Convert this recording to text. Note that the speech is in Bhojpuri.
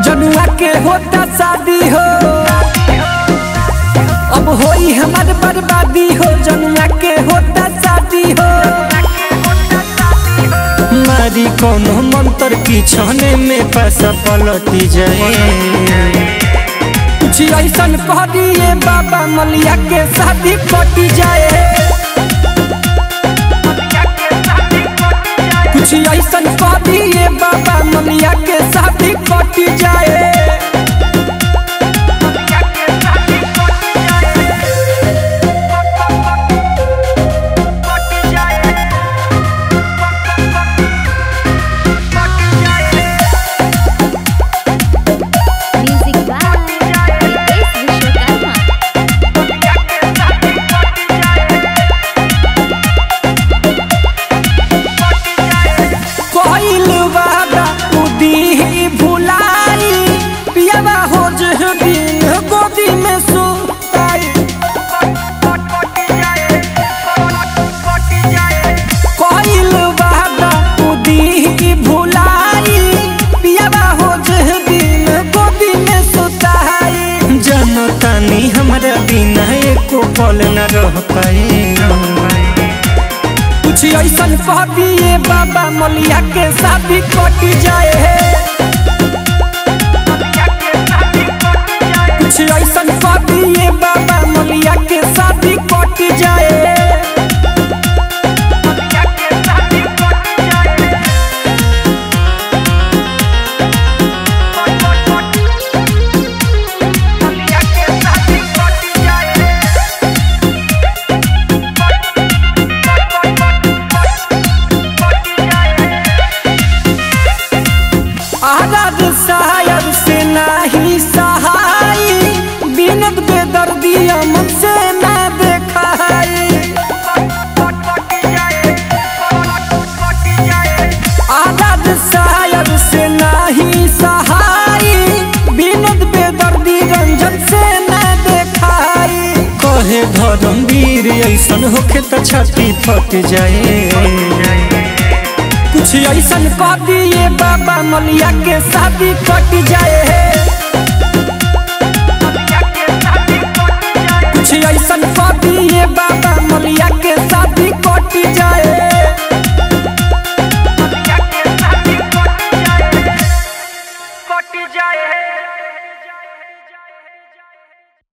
जनुआ के होता शादी हो, अब होई हमार बर्बादी हो। जनुआ के होता शादी हो, मारी कोनो मंत्र की छाने में पैसा पलटी जाए। कुछ ऐसा कह दिए बाबा मलिया के शादी कटी जाए। कुछ ऐसा कह दिए बाबा मलिया के शादी कटी जाए। हमारा बिना एको पल न रह पाए। कुछ ऐसा कह दिए बाबा मलिया के शादी कटी जाए। कुछ ऐसा कह दिए बाबा मलिया के शादी कटी जाए। शायर से नहीं सहाय, बिनत बेदर्दिया मुझसे न देखाई। आजाद शायर से नहीं सहाय, बिनत बेदर्दी रंजन से न देखाई। कहे धर्मवीर ऐसन होके तो छाती फट जाए। कुछ ऐसा कह दिए बाबा मलिया के शादी कट जाए।